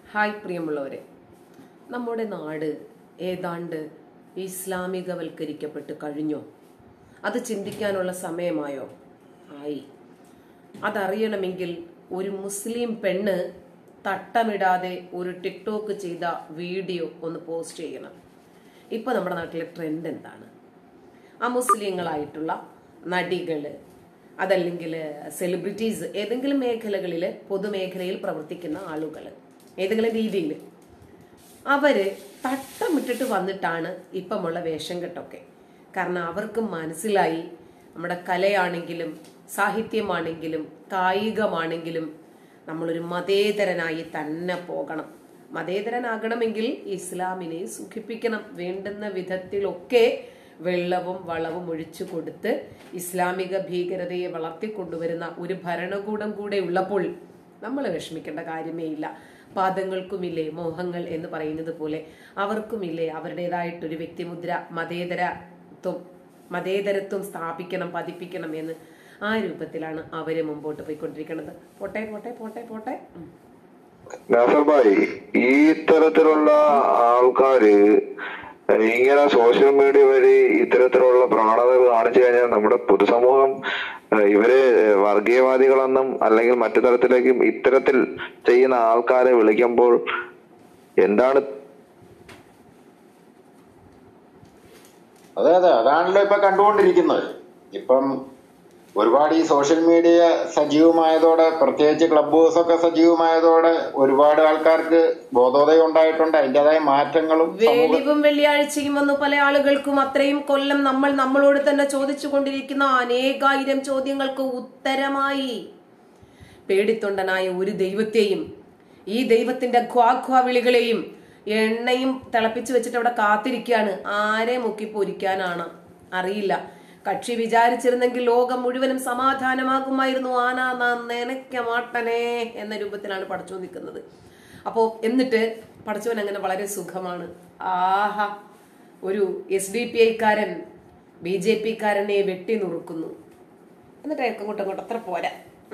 Hi പ്രിയമുള്ളവരെ, നമ്മുടെ നാട് ഏതാണ്ട് ഇസ്ലാമികവൽക്കരിക്കപ്പെട്ട് കഴിഞ്ഞോ? അത് ചിന്തിക്കാനുള്ള സമയമായോ? ആയി. അതറിയണമെങ്കിൽ ഒരു മുസ്ലിം പെണ്ണ് തട്ടമിടാതെ ഒരു ടിക്ടോക്ക് ചെയ്ത വീഡിയോ ഒന്ന് പോസ്റ്റ് ചെയ്യണം. ഇപ്പൊ നമ്മുടെ നാട്ടിലെ ട്രെൻഡ് എന്താണ്? മുസ്ലിങ്ങളായിട്ടുള്ള നടികള്, അതല്ലെങ്കിൽ സെലിബ്രിറ്റീസ്, ഏതെങ്കിലും മേഖലകളിൽ, പൊതുമേഖലയിൽ പ്രവർത്തിക്കുന്ന ആളുകൾ ഏതെങ്കിലും രീതിയിൽ അവര് തട്ടമിട്ടിട്ട് വന്നിട്ടാണ് ഇപ്പമുള്ള വേഷം കെട്ടൊക്കെ. കാരണം അവർക്ക് മനസ്സിലായി നമ്മുടെ കലയാണെങ്കിലും സാഹിത്യമാണെങ്കിലും കായികമാണെങ്കിലും നമ്മളൊരു മതേതരനായി തന്നെ പോകണം. മതേതരനാകണമെങ്കിൽ ഇസ്ലാമിനെ സുഖിപ്പിക്കണം. വേണ്ടുന്ന വിധത്തിലൊക്കെ വെള്ളവും വളവും ഒഴിച്ചു കൊടുത്ത് ഇസ്ലാമിക ഭീകരതയെ വളർത്തിക്കൊണ്ടുവരുന്ന ഒരു ഭരണകൂടം കൂടെ ഉള്ളപ്പോൾ നമ്മൾ വിഷമിക്കേണ്ട കാര്യമേ ഇല്ല. പാദങ്ങൾക്കുമില്ലേ മോഹങ്ങൾ എന്ന് പറയുന്നത് പോലെ അവർക്കുമില്ലേ അവരുടേതായിട്ടൊരു വ്യക്തിമുദ്ര, മതേതരത്വം സ്ഥാപിക്കണം, പതിപ്പിക്കണം എന്ന് ആ രൂപത്തിലാണ് അവര് മുമ്പോട്ട് പോയിക്കൊണ്ടിരിക്കുന്നത്. പോട്ടെ പോട്ടെ പോട്ടെ പോട്ടെ. നാസർ ഭായ്, ഈ തരത്തിലുള്ള ആൾക്കാര് ഇങ്ങനെ സോഷ്യൽ മീഡിയ വഴി ഇത്തരത്തിലുള്ള പ്രവണതകൾ കാണിച്ചു കഴിഞ്ഞാൽ നമ്മുടെ പൊതുസമൂഹം ഇവരെ വർഗീയവാദികളെന്നും അല്ലെങ്കിൽ മറ്റു തരത്തിലേക്കും ഇത്തരത്തിൽ ചെയ്യുന്ന ആൾക്കാരെ വിളിക്കുമ്പോൾ എന്താണ്? അതെ, അതാണല്ലോ ഇപ്പൊ കണ്ടുകൊണ്ടിരിക്കുന്നത്. ഇപ്പം ഒരുപാട് ഈ സോഷ്യൽ മീഡിയ സജീവമായതോടെ, പ്രത്യേകിച്ച് ക്ലബ് ഹൗസ് ഒക്കെ സജീവമായതോടെ ഒരുപാട് ആൾക്കാർക്ക് ബോധോദയം ഉണ്ടായിട്ടുണ്ട്. അതിൻ്റെതായ മാറ്റങ്ങളും വെളിവും വെള്ളിയാഴ്ചയും വന്നു പല ആളുകൾക്കും അത്രയും കൊല്ലം നമ്മളോട് തന്നെ ചോദിച്ചു കൊണ്ടിരിക്കുന്ന അനേകായിരം ചോദ്യങ്ങൾക്ക് ഉത്തരമായി. പേടിത്തൊണ്ടനായ ഒരു ദൈവത്തെയും ഈ ദൈവത്തിന്റെ ഖ്വാ വിളികളെയും എണ്ണയും തിളപ്പിച്ചു വെച്ചിട്ട് അവിടെ കാത്തിരിക്കുകയാണ്. ആരെ മുക്കി പൊരിക്കാനാണ് അറിയില്ല. കക്ഷി വിചാരിച്ചിരുന്നെങ്കിൽ ലോകം മുഴുവനും സമാധാനമാകുമായിരുന്നു. ആനാ നനയ്ക്ക മാട്ടനെ എന്ന രൂപത്തിലാണ് പടച്ചോൻ നിൽക്കുന്നത്. അപ്പോ എന്നിട്ട് പടച്ചോൻ അങ്ങനെ വളരെ സുഖമാണ്. ആഹാ, ഒരു SDPI-കാരൻ BJP-കാരനെ വെട്ടി നുറുക്കുന്നു. എന്നിട്ട് അങ്ങോട്ടങ്ങോട്ട് അത്ര പോരാ.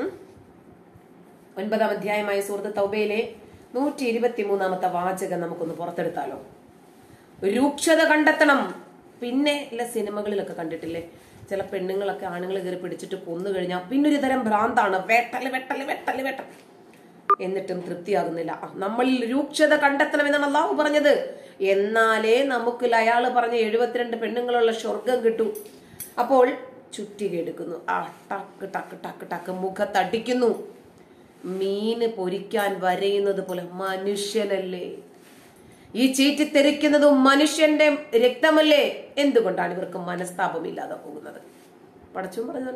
9-ാം അധ്യായമായ സൂറത്ത് തൗബയിലെ 123-ാമത്തെ വാചകം നമുക്കൊന്ന് പുറത്തെടുത്താലോ? രൂക്ഷത കണ്ടെത്തണം. പിന്നെ എല്ലാ സിനിമകളിലൊക്കെ കണ്ടിട്ടില്ലേ, ചില പെണ്ണുങ്ങളൊക്കെ ആണുങ്ങൾ കയറി പിടിച്ചിട്ട് കൊന്നു കഴിഞ്ഞാൽ പിന്നൊരു തരം ഭ്രാന്താണ്, വെട്ടല് വെട്ടല് വെട്ടല് വെട്ടൽ. എന്നിട്ടും തൃപ്തിയാകുന്നില്ല. നമ്മളിൽ രൂക്ഷത കണ്ടെത്തണം എന്നാണ് അള്ളാഹു പറഞ്ഞത്. എന്നാലേ നമുക്ക് അയാൾ പറഞ്ഞ 72 പെണ്ണുങ്ങളുള്ള സ്വർഗം കിട്ടൂ. അപ്പോൾ ചുറ്റിക എടുക്കുന്നു, ടക്ക് ടക്ക് ടക്ക് ടക്ക് മുഖത്തടിക്കുന്നു. മീന് പൊരിക്കാൻ വരയുന്നത് പോലെ. മനുഷ്യനല്ലേ ഈ ചീറ്റിത്തെറിക്കുന്നതും മനുഷ്യന്റെ രക്തമല്ലേ? എന്തുകൊണ്ടാണ് ഇവർക്ക് മനസ്താപമില്ലാതെ പോകുന്നത്? പടച്ചും പറഞ്ഞിട്ടുണ്ട്,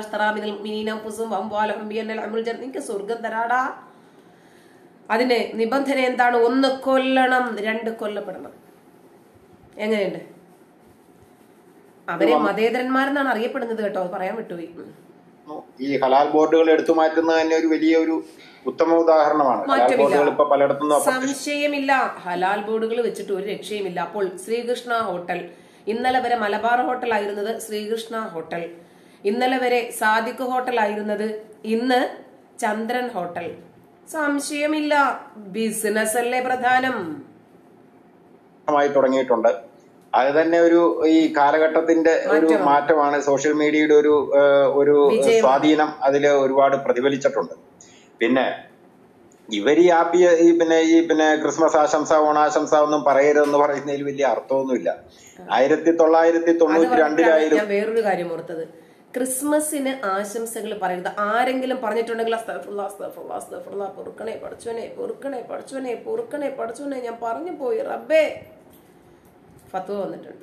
നിനക്ക് സ്വർഗം തരാടാ. അതിന് നിബന്ധന എന്താണ്? 1 കൊല്ലണം, 2 കൊല്ലപ്പെടണം. എങ്ങനെയുണ്ട്? അവരെ മതേതരന്മാരെന്നാണ് അറിയപ്പെടുന്നത് കേട്ടോ, പറയാൻ വിട്ടുപോയി. ഈ ഹലാൽ ബോർഡുകൾ എടുത്തു മാറ്റുന്നത് തന്നെ ഒരു വലിയ ഒരു ഉത്തമ ഉദാഹരണമാണ്. സംശയമില്ല, ഹലാൽ ബോർഡുകൾ വെച്ചിട്ട് ഒരു രക്ഷയുമില്ല. അപ്പോൾ ശ്രീകൃഷ്ണ ഹോട്ടൽ, ഇന്നലെ വരെ മലബാർ ഹോട്ടൽ ആയിരുന്നത് ശ്രീകൃഷ്ണ ഹോട്ടൽ, ഇന്നലെ വരെ സാദിഖ് ഹോട്ടൽ ആയിരുന്നത് ഇന്ന് ചന്ദ്രൻ ഹോട്ടൽ. സംശയമില്ല, ബിസിനസ് അല്ലേ പ്രധാനം. തുടങ്ങിയിട്ടുണ്ട്. അത് തന്നെ ഒരു ഈ കാലഘട്ടത്തിന്റെ ഒരു മാറ്റമാണ്. സോഷ്യൽ മീഡിയയുടെ ഒരു സ്വാധീനം അതിൽ ഒരുപാട് പ്രതിഫലിച്ചിട്ടുണ്ട്. പിന്നെ ഇവര് ഈ ക്രിസ്മസ് ആശംസ, ഓണാശംസ ഒന്നും പറയരുതെന്ന് പറയുന്നതിൽ വലിയ അർത്ഥമൊന്നുമില്ല. 1992 ഞാൻ വേറൊരു കാര്യം ഓർത്തത്, ക്രിസ്മസിന് ആശംസകൾ പറയരുത്. ആരെങ്കിലും പറഞ്ഞിട്ടുണ്ടെങ്കിൽ പൊറുക്കണേ പഠിച്ചോനെ, പൊറുക്കണേ പഠിച്ചോനെ, പൊറുക്കണേ പഠിച്ചോനെ, ഞാൻ പറഞ്ഞു പോയി റബ്ബേ, ഫത്വ വന്നിട്ടുണ്ട്.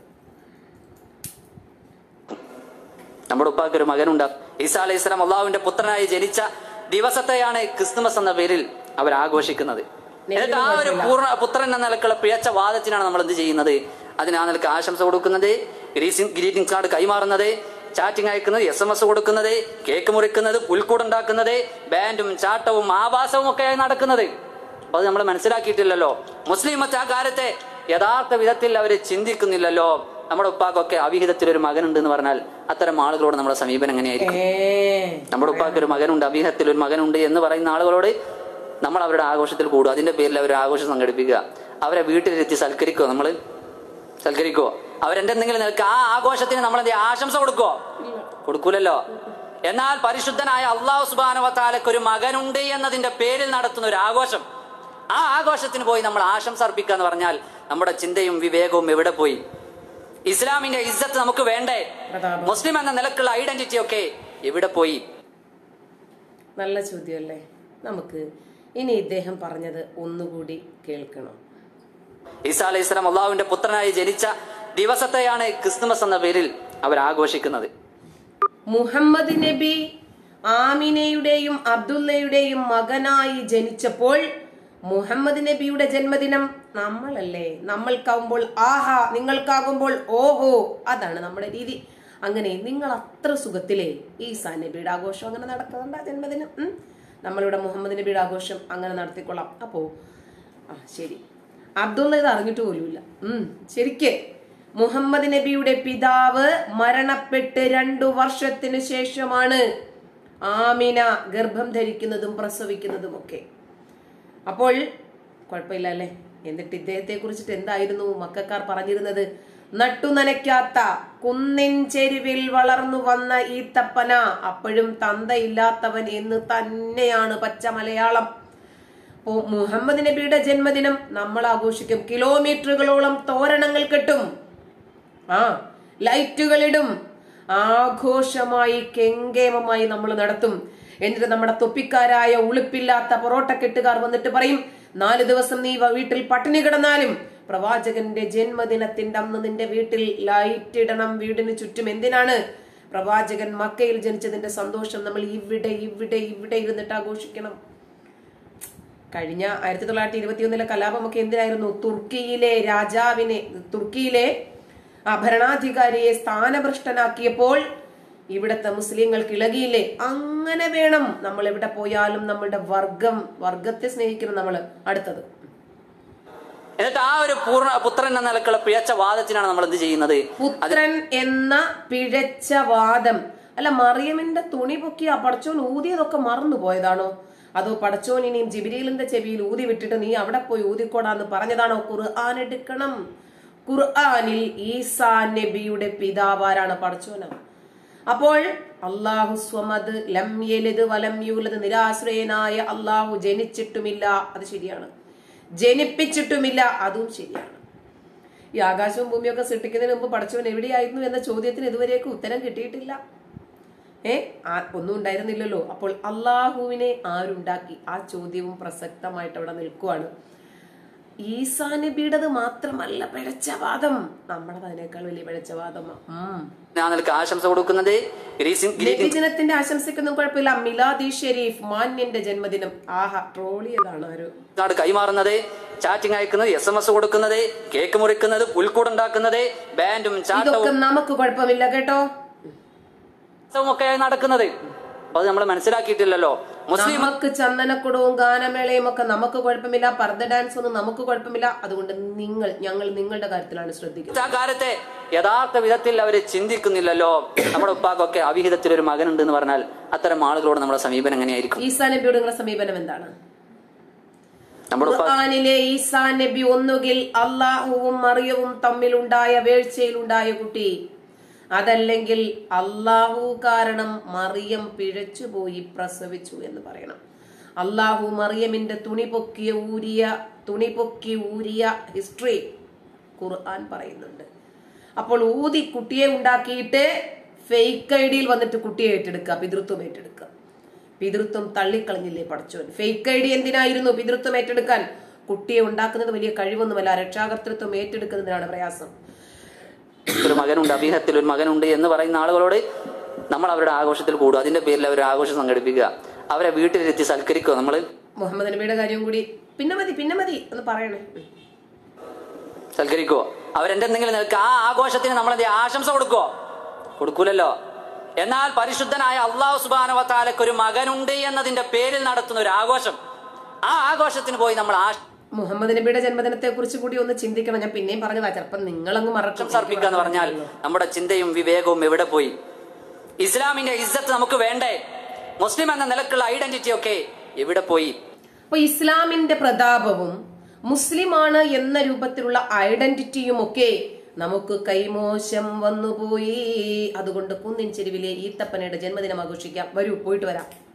നമ്മുടെ ഉപ്പാക്ക് ഒരു മകനുണ്ട്, ഈസാ അലൈഹിസ്സലാം അള്ളാഹുവിന്റെ പുത്രനായി ജനിച്ച ദിവസത്തെയാണ് ക്രിസ്തുമസ് എന്ന പേരിൽ അവർ ആഘോഷിക്കുന്നത്. എന്നിട്ട് ആ ഒരു പൂർണ്ണ പുത്രൻ എന്ന നിലക്കുള്ള പിഴച്ച വാദത്തിനാണ് നമ്മൾ എന്ത് ചെയ്യുന്നത്? അതിന് ആ നിലക്ക് ആശംസ കൊടുക്കുന്നത്, ഗ്രീറ്റിംഗ്സ് കാർഡ് കൈമാറുന്നത്, ചാറ്റിംഗ് അയക്കുന്നത്, SMS കൊടുക്കുന്നത്, കേക്ക് മുറിക്കുന്നത്, പുൽക്കൂടുണ്ടാക്കുന്നത്, ബാൻഡും ചാട്ടവും ആഭാസവും ഒക്കെയായി നടക്കുന്നത്. അപ്പൊ അത് നമ്മൾ മനസ്സിലാക്കിയിട്ടില്ലല്ലോ. മുസ്ലിം മറ്റ് ആ കാര്യത്തെ യഥാർത്ഥ വിധത്തിൽ അവര് ചിന്തിക്കുന്നില്ലല്ലോ. നമ്മുടെ ഉപ്പാക്കൊക്കെ അവിഹിതത്തിൽ ഒരു മകനുണ്ട് എന്ന് പറഞ്ഞാൽ അത്തരം ആളുകളോട് നമ്മുടെ സമീപനം എങ്ങനെയായിരിക്കും? നമ്മുടെ ഉപ്പാക്ക് ഒരു മകനുണ്ട്, അവിഹിതത്തിൽ ഒരു മകനുണ്ട് എന്ന് പറയുന്ന ആളുകളോട് നമ്മൾ അവരുടെ ആഘോഷത്തിൽ കൂടുക, അതിന്റെ പേരിൽ അവർ ആഘോഷം സംഘടിപ്പിക്കുക, അവരെ വീട്ടിലിരുത്തി സൽക്കരിക്കോ? നമ്മൾ സൽക്കരിക്കോ? അവരെന്തെങ്കിലും നിൽക്കുക ആ ആഘോഷത്തിന് നമ്മൾ ആശംസ കൊടുക്കോ? കൊടുക്കൂലല്ലോ. എന്നാൽ പരിശുദ്ധനായ അള്ളാഹു സുബ്ഹാനഹു വ തആലക്ക് ഒരു മകനുണ്ട് എന്നതിന്റെ പേരിൽ നടത്തുന്ന ഒരു ആഘോഷം, ആ ആഘോഷത്തിന് പോയി നമ്മൾ ആശംസ അർപ്പിക്കുക എന്ന് പറഞ്ഞാൽ നമ്മുടെ ചിന്തയും വിവേകവും എവിടെ പോയി? ഇസ്ലാമിന്റെ ഇസ്സത്ത് നമുക്ക് വേണ്ടേ? മുസ്ലിം എന്ന നിലക്കുള്ള ഐഡന്റിറ്റി ഒക്കെ എവിടെ പോയി? നല്ല ചോദ്യമല്ലേ. നമുക്ക് ഇനി ഇദ്ദേഹം പറഞ്ഞത് ഒന്നുകൂടി കേൾക്കണം. ഈസാ അലൈഹി സ്വലാം അള്ളാഹുവിന്റെ പുത്രനായി ജനിച്ച ദിവസത്തെയാണ് ക്രിസ്തുമസ് എന്ന പേരിൽ അവർ ആഘോഷിക്കുന്നത്. മുഹമ്മദ് നബി ആമിനയുടെയും അബ്ദുള്ളയുടെയും മകനായി ജനിച്ചപ്പോൾ മുഹമ്മദ് നബിയുടെ ജന്മദിനം നമ്മളല്ലേ? നമ്മൾക്കാവുമ്പോൾ ആഹാ, നിങ്ങൾക്കാകുമ്പോൾ ഓഹോ, അതാണ് നമ്മുടെ രീതി. അങ്ങനെ നിങ്ങൾ അത്ര സുഖത്തിലെ ഈസാ നബിയുടെ ആഘോഷം അങ്ങനെ നടക്കുന്നുണ്ട്, ജന്മദിനം. നമ്മളിവിടെ മുഹമ്മദ് നബിയുടെ ആഘോഷം അങ്ങനെ നടത്തിക്കൊള്ളാം. അപ്പോ ശരി, അബ്ദുള്ള ഇത് അറിഞ്ഞിട്ട് പോലുമില്ല. ശരിക്ക് മുഹമ്മദ് നബിയുടെ പിതാവ് മരണപ്പെട്ട് 2 വർഷത്തിന് ശേഷമാണ് ആമിന ഗർഭം ധരിക്കുന്നതും പ്രസവിക്കുന്നതും ഒക്കെ. അപ്പോൾ കുഴപ്പമില്ല അല്ലേ? എന്നിട്ട് ഇദ്ദേഹത്തെ കുറിച്ചിട്ട് എന്തായിരുന്നു മക്കാർ പറഞ്ഞിരുന്നത്? നട്ടുനനയ്ക്കാത്ത കുന്നിൻ ചെരുവിൽ വളർന്നു വന്ന ഈത്തപ്പന, അപ്പോഴും തന്തയില്ലാത്തവൻ എന്ന് തന്നെയാണ് പച്ച മലയാളം. അപ്പോ മുഹമ്മദ് നബിയുടെ ജന്മദിനം നമ്മൾ ആഘോഷിക്കും. കിലോമീറ്ററുകളോളം തോരണങ്ങൾ കെട്ടും, ലൈറ്റുകളിടും, ആഘോഷമായി കെങ്കേമമായി നമ്മൾ നടത്തും. എന്നിട്ട് നമ്മുടെ തൊപ്പിക്കാരായ ഉളുപ്പില്ലാത്ത പൊറോട്ട കെട്ടുകാർ വന്നിട്ട് പറയും, 4 ദിവസം നീ വീട്ടിൽ പട്ടിണി കിടന്നാലും പ്രവാചകന്റെ ജന്മദിനത്തിന്റെ അന്ന് നിന്റെ വീട്ടിൽ ലൈറ്റ് ഇടണം വീടിന് ചുറ്റും. എന്തിനാണ്? പ്രവാചകൻ മക്കയിൽ ജനിച്ചതിന്റെ സന്തോഷം നമ്മൾ ഇവിടെ ഇവിടെ ഇവിടെ ഇരുന്നിട്ട് ആഘോഷിക്കണം. കഴിഞ്ഞ 1921 കലാപമൊക്കെ എന്തിനായിരുന്നു? തുർക്കിയിലെ രാജാവിനെ, തുർക്കിയിലെ ഭരണാധികാരിയെ സ്ഥാനഭ്രഷ്ടനാക്കിയപ്പോൾ ഇവിടത്തെ മുസ്ലിങ്ങൾക്ക് ഇളകിയില്ലേ? അങ്ങനെ വേണം നമ്മൾ എവിടെ പോയാലും നമ്മളുടെ വർഗത്തെ സ്നേഹിക്കണം നമ്മൾ. അടുത്തത്, എന്നിട്ട് ആ ഒരു പുത്രൻ എന്ന നിലക്കുള്ള പിഴച്ച വാദത്തിനാണ് നമ്മൾ എന്ത് ചെയ്യുന്നത്? പുത്രൻ എന്ന പിഴച്ച വാദം അല്ല. മറിയമിന്റെ തുണി പൊക്കി ആ പടച്ചോൻ ഊതിയതൊക്കെ മറന്നു പോയതാണോ? അതോ പടച്ചോൻ ഇനിയും ജിബ്രീലിന്റെ ചെവിയിൽ ഊതി വിട്ടിട്ട് നീ അവിടെ പോയി ഊതിക്കോടാന്ന് പറഞ്ഞതാണോ? ഖുർആൻ എടുക്കണം. ഖുർആനിൽ ഈസാ നബിയുടെ പിതാവാരാണ്? പടച്ചോനാണ്. അപ്പോൾ അല്ലാഹു സ്വമദ്, ലം യലിദ് വലം യൂലദ്, നിരാശ്രയനായ അല്ലാഹു ജനിച്ചിട്ടുമില്ല, അത് ശരിയാണ്. ജനിപ്പിച്ചിട്ടുമില്ല, അതും ശരിയാണ്. ഈ ആകാശവും ഭൂമിയൊക്കെ സൃഷ്ടിക്കുന്നതിന് മുമ്പ് പടച്ചവൻ എവിടെയായിരുന്നു എന്ന ചോദ്യത്തിന് ഇതുവരെയൊക്കെ ഉത്തരം കിട്ടിയിട്ടില്ല. ഒന്നും ഉണ്ടായിരുന്നില്ലല്ലോ. അപ്പോൾ അള്ളാഹുവിനെ ആരുണ്ടാക്കി? ആ ചോദ്യവും പ്രസക്തമായിട്ട് അവിടെ നിൽക്കുവാണ്. ഈസാ നബിയുടേത് മാത്രമല്ല പിഴച്ചവാദം, നമ്മളത് അതിനേക്കാൾ വലിയ പിഴച്ചവാദമാണ്. ആശംസ കൊടുക്കുന്നത് നബിദിനത്തിന്റെ ആശംസിക്കൊന്നും കുഴപ്പമില്ല. മിലാദി ഷെരീഫ്, മാന്യന്റെ ജന്മദിനം, ട്രോളിയതാണ് ആരോ കൈമാറുന്നത്, ചാറ്റിംഗ് അയക്കുന്നത്, SMS കൊടുക്കുന്നത്, കേക്ക് മുറിക്കുന്നത്, പുൽക്കൂടുണ്ടാക്കുന്നത്, ബാൻഡും ഇതൊക്കെ നമുക്ക് കുഴപ്പമില്ല കേട്ടോ, ഒക്കെ നടക്കുന്നത്. അത് നമ്മൾ മനസ്സിലാക്കിയിട്ടില്ലല്ലോ. നമുക്ക് ചന്ദനക്കുടവും ഗാനമേളയും ഒക്കെ നമുക്ക് കുഴപ്പമില്ല, പർദ്ദ ഡാൻസ് ഒന്നും നമുക്ക് കുഴപ്പമില്ല. അതുകൊണ്ട് ഞങ്ങൾ നിങ്ങളുടെ കാര്യത്തിലാണ് ശ്രദ്ധിക്കുന്നത്. ആ കാര്യത്തെ യഥാർത്ഥ വിധത്തിൽ അവര് ചിന്തിക്കുന്നില്ലല്ലോ. നമ്മുടെ ഉപ്പാക്കൊക്കെ അവിഹിതത്തിൽ ഒരു മകനുണ്ട് എന്ന് പറഞ്ഞാൽ അത്തരം ആളുകളോട് നമ്മുടെ സമീപനം എങ്ങനെയായിരിക്കും? ഈസാ നബിയോട് നിങ്ങളുടെ സമീപനം എന്താണ്? ഖുർആനിലെ ഈസാ നബി ഒന്നുകിൽ അള്ളാഹുവും മറിയവും തമ്മിലുണ്ടായ വീഴ്ചയിലുണ്ടായ കുട്ടി, അതല്ലെങ്കിൽ അള്ളാഹു കാരണം മറിയം പിഴച്ചുപോയി പ്രസവിച്ചു എന്ന് പറയണം. അള്ളാഹു മറിയമിന്റെ തുണി പൊക്കി ഊരിയ ഹിസ്റ്ററി ഖുർആൻ പറയുന്നുണ്ട്. അപ്പോൾ ഊതി കുട്ടിയെ ഉണ്ടാക്കിയിട്ട് ഫേക്ക് ഐഡിയിൽ വന്നിട്ട് കുട്ടിയെ ഏറ്റെടുക്കുക, പിതൃത്വം ഏറ്റെടുക്കുക. പിതൃത്വം തള്ളിക്കളഞ്ഞില്ലേ പടച്ചോൻ? ഫേക്ക് ഐഡി എന്തിനായിരുന്നു പിതൃത്വം ഏറ്റെടുക്കാൻ? കുട്ടിയെ ഉണ്ടാക്കുന്നത് വലിയ കഴിവൊന്നുമല്ല, രക്ഷാകർതൃത്വം ഏറ്റെടുക്കുന്നതിനാണ് പ്രയാസം. ഒരു മകനുണ്ട്, അഭിഹത്തിൽ ഒരു മകനുണ്ട് എന്ന് പറയുന്ന ആളുകളോട് നമ്മൾ അവരുടെ ആഘോഷത്തിൽ കൂടുക, അതിന്റെ പേരിൽ അവർ ആഘോഷം സംഘടിപ്പിക്കുക, അവരെ വീട്ടിലിരുത്തി സൽക്കരിക്കുക. നമ്മൾ മുഹമ്മദ് നബിയുടെ കാര്യം കൂടി പിന്നെ മതി എന്ന് പറയണേ. സൽക്കരിക്കോ? അവരെന്തെങ്കിലും നിൽക്കുക ആ ആഘോഷത്തിന് നമ്മൾ ആശംസ കൊടുക്കോ? കൊടുക്കൂലല്ലോ. എന്നാൽ പരിശുദ്ധനായ അള്ളാഹു സുബ്ഹാനഹു വ തആലക്ക് ഒരു മകനുണ്ട് എന്നതിന്റെ പേരിൽ നടത്തുന്ന ഒരു ആഘോഷം, ആ ആഘോഷത്തിന് പോയി നമ്മൾ മുഹമ്മദ് നബിയുടെ ജന്മദിനത്തെ കുറിച്ച് കൂടി ഒന്ന് ചിന്തിക്കണം. ഞാൻ പിന്നെയും പറഞ്ഞതാ, ചിലപ്പോൾ നിങ്ങളങ്ങ് സമർപ്പിക്കാന്ന് പറഞ്ഞാൽ നമ്മുടെ ചിന്തയും വിവേകവും എവിടെ പോയി? ഇസ്ലാമിന്റെ ഇസ്സത്ത് നമുക്ക് വേണ്ടേ? മുസ്ലിം എന്ന നിലക്കുള്ള ഐഡന്റിറ്റി ഒക്കെ എവിടെ പോയി? അപ്പൊ ഇസ്ലാമിന്റെ പ്രതാപവും മുസ്ലിമാണ് എന്ന രൂപത്തിലുള്ള ഐഡന്റിറ്റിയും ഒക്കെ നമുക്ക് കൈമോശം വന്നുപോയി. അതുകൊണ്ട് കുന്നിൻ ചെരുവിലെ ഈത്തപ്പനയുടെ ജന്മദിനം ആഘോഷിക്കാം. വരൂ, പോയിട്ട് വരാം.